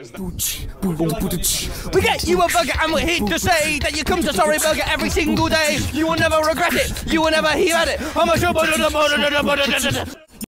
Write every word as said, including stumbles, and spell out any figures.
We get you a burger and we're here to say that you come to Sorry Burger every single day. You will never regret it. You will never hear it.